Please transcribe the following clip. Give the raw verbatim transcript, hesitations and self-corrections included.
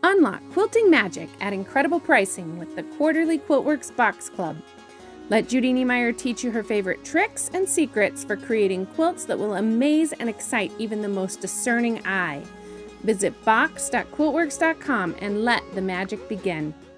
Unlock quilting magic at incredible pricing with the quarterly Quiltworx Box Club. Let Judy Niemeyer teach you her favorite tricks and secrets for creating quilts that will amaze and excite even the most discerning eye. Visit box dot quiltworx dot com and let the magic begin.